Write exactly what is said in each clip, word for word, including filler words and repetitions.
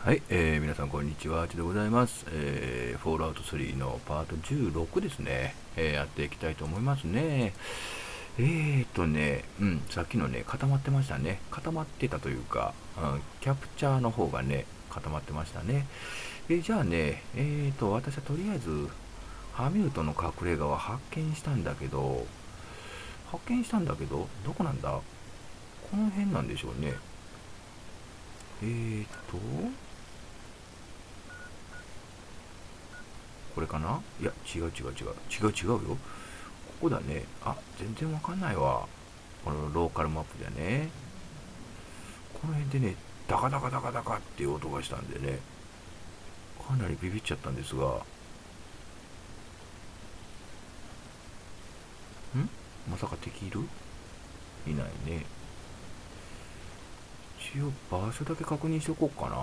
はい、えー、皆さんこんにちは、あちでございます。えー、フォールアウトスリーのパートじゅうろくですね、えー、やっていきたいと思いますね。えーとね、うん、さっきのね、固まってましたね。固まってたというか、うん、キャプチャーの方がね、固まってましたね。えーじゃあね、えーと、私はとりあえず、ハミルトンの隠れ家は発見したんだけど、発見したんだけど、どこなんだこの辺なんでしょうね。えーと、これかないや、違う違う違う。違う違うよ。ここだね。あ、全然わかんないわ。このローカルマップでね。この辺でね、ダカダカダカダカっていう音がしたんでね、かなりビビっちゃったんですが、んまさか敵いるいないね。一応場所だけ確認しておこうかな。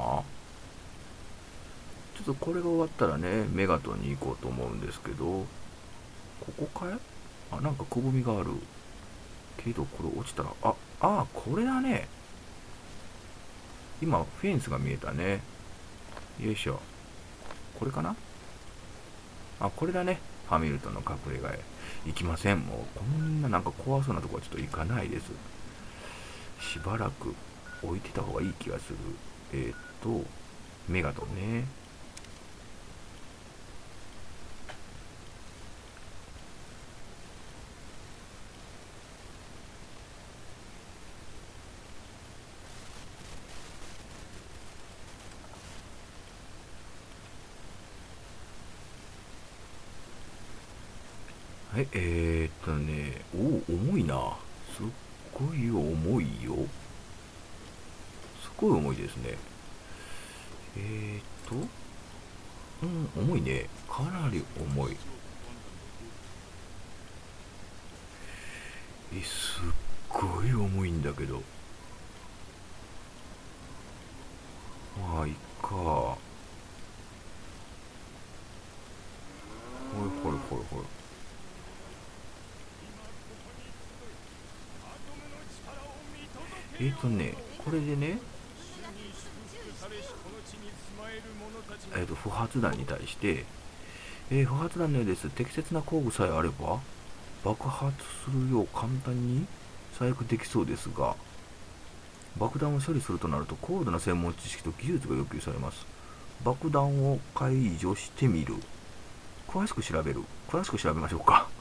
ちょっとこれが終わったらね、メガトンに行こうと思うんですけど、ここかいあ、なんかくぼみがある。けどこれ落ちたら、あ、あ、これだね。今、フェンスが見えたね。よいしょ。これかなあ、これだね。ハミルトンの隠れ家へ。行きません。もう、こんななんか怖そうなとこはちょっと行かないです。しばらく置いてた方がいい気がする。えー、っと、メガトンね。はい、えー、っとね、おお、重いな。すっごい重いよ。すっごい重いですね。えー、っと、うん、重いね。かなり重い。え、すっごい重いんだけど。まあ、いっか。ほいほいほいほい。えー、っとね、これでね、えー、っと、不発弾に対して、えー、不発弾のようです。適切な工具さえあれば、爆発するよう簡単に細工できそうですが、爆弾を処理するとなると高度な専門知識と技術が要求されます。爆弾を解除してみる。詳しく調べる。詳しく調べましょうか。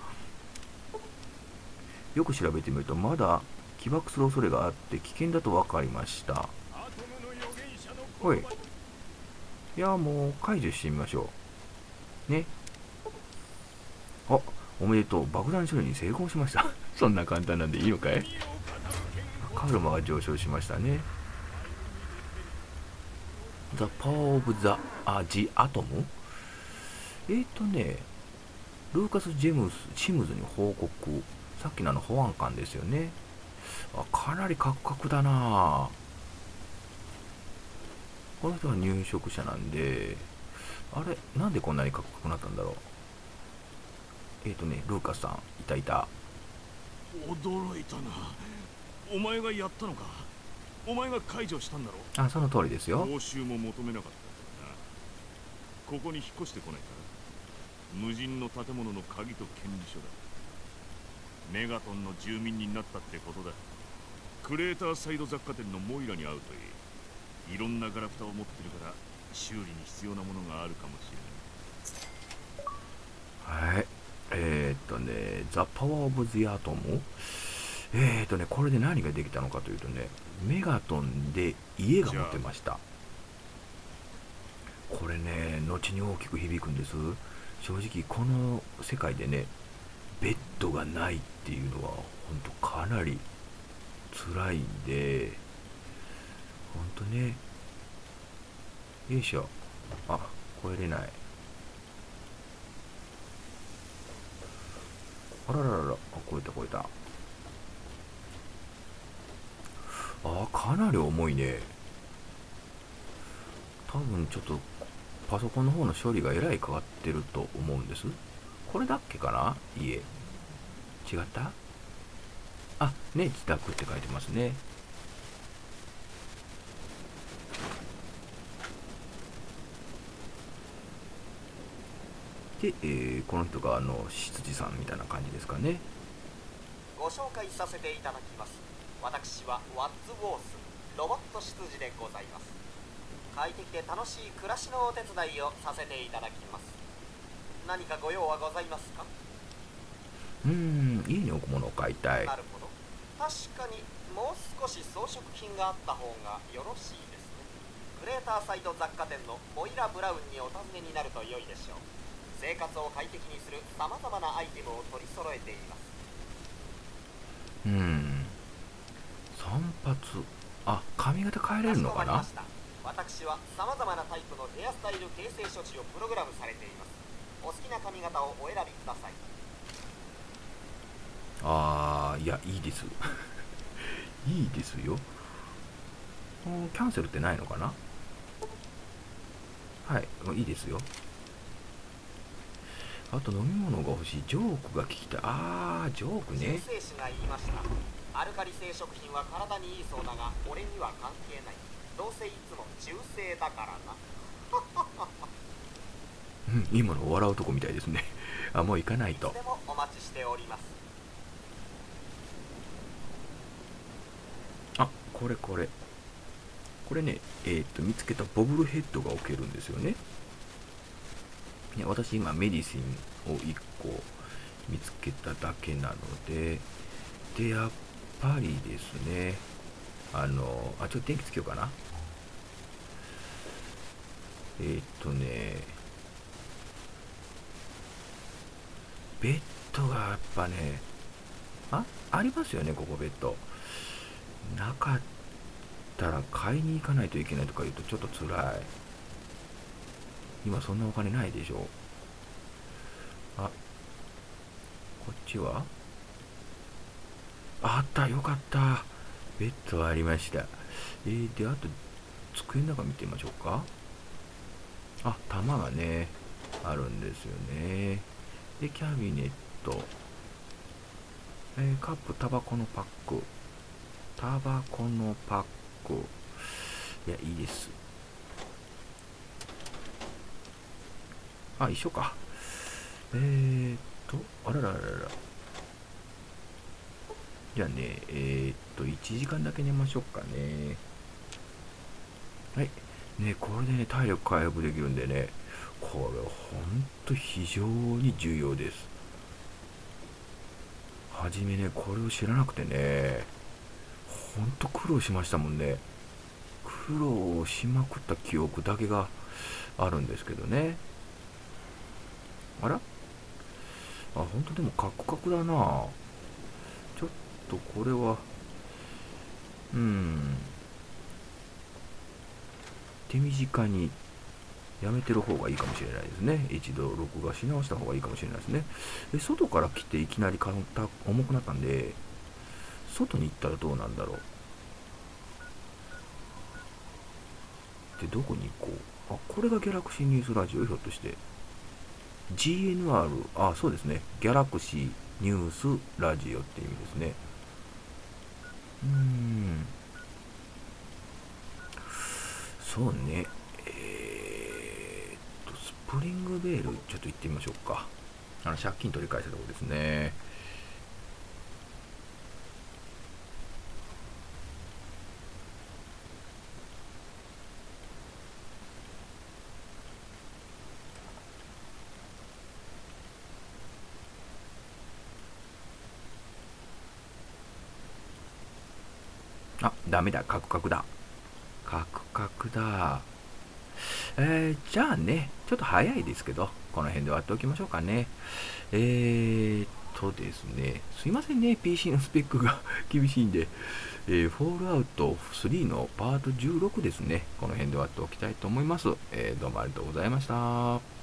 よく調べてみると、まだ起爆する恐れがあって危険だと分かりました。ほい。いや、もう解除してみましょう。ね。あ、おめでとう。爆弾処理に成功しました。そんな簡単なんでいいのかい？カルマが上昇しましたね。The Power of the, あ、The Atom? えーとね、ルーカス・ジェムス、シムズに報告。さっきのあの保安官ですよね。あ、かなりカクカクだな。この人は入植者なんで、あれ、なんでこんなにカクカクなったんだろう。えーとね、ルーカスさん、いたいた。 驚いたな。お前がやったのか。お前が解除したんだろ。 あ、その通りですよ。 報酬も求めなかったからな。ここに引っ越してこないか。無人の建物の鍵と権利書だ。メガトンの住民になったってことだ。クレーターサイド雑貨店のモイラに会うといい。いろんなガラクタを持ってるから修理に必要なものがあるかもしれない。はい。えー、っとね、ザ・パワー・オブ・ザ・アトム。えー、っとね、これで何ができたのかというとね、メガトンで家が持てました。これね、後に大きく響くんです。正直この世界でね、ベッドがないっていうのは本当かなり辛いんで、本当ね。よいしょ。あ、越えれない。あらららら、あ、越えた越えた。あ、かなり重いね。多分ちょっとパソコンの方の処理がえらいかかってると思うんです。これだっけかな家。違ったあ、ね、自宅って書いてますね。 で、えーこの人があの執事さんみたいな感じですかね。 ご紹介させていただきます。私はワッツ・ウォースロボット執事でございます。快適で楽しい暮らしのお手伝いをさせていただきます。何かご用はございますか？ うーん、家に置くものを買いたい。 なるほど。確かにもう少し装飾品があった方がよろしいですね。グレーターサイド雑貨店のモイラ・ブラウンにお尋ねになると良いでしょう。生活を快適にするさまざまなアイテムを取り揃えています。 うーん、散髪。あ、髪型変えれるのかな。 かしこまりました。私はさまざまなタイプのヘアスタイル形成処置をプログラムされています。お好きな髪型をお選びください。 あー、いや、いいです。いいですよ。おーキャンセルってないのかな。はい、もういいですよ。あと飲み物が欲しい。ジョークが聞きたい。あー、ジョークね。 中世史が言いました。アルカリ性食品は体にいいそうだが俺には関係ない。どうせいつも中性だからな。 うん、今の笑うとこみたいですね。あ、もう行かないといつ。でもお待ちしております。 あ、これこれ。これね、えーっと、見つけたボブルヘッドが置けるんですよね。いや、私今メディシンをいっこ見つけただけなので、で、やっぱりですね、あの、あ、ちょっと電気つけようかな。えーっとね、ベッドがやっぱね、あ、ありますよね、ここベッド。なかったら買いに行かないといけないとか言うとちょっと辛い。今そんなお金ないでしょ。あ、こっちはあった、よかった。ベッドありました。えー、で、あと、机の中見てみましょうか。あ、玉がね、あるんですよね。で、キャビネット。えーカップ、タバコのパック。タバコのパック。いや、いいです。あ、一緒か。えーっと、あららららら。じゃあね、えーっと、いちじかんだけ寝ましょうかね。はい。ね、これでね、体力回復できるんでね、これ、ほんと非常に重要です。はじめね、これを知らなくてね、ほんと苦労しましたもんね。苦労しまくった記憶だけがあるんですけどね。あらあ、ほんとでもカクカクだな。ちょっとこれは、うーん、手短にやめてる方がいいかもしれないですね。一度録画し直した方がいいかもしれないですね。で、外から来ていきなり体重くなったんで、外に行ったらどうなんだろう。で、どこに行こう。あ、これがギャラクシーニュースラジオ、ひょっとして。ジーエヌアール、あ、そうですね。ギャラクシーニュースラジオって意味ですね。うーん。そうね。えーっと、スプリングベール、ちょっと行ってみましょうか。あの、借金取り返したところですね。あ、ダメだ。カクカクだ。カクカクだ。えー、じゃあね、ちょっと早いですけど、この辺で終わっておきましょうかね。えーっとですね、すいませんね、ピーシー のスペックが厳しいんで、えー、フォールアウトスリーのパートじゅうろくですね、この辺で終わっておきたいと思います。えー、どうもありがとうございました。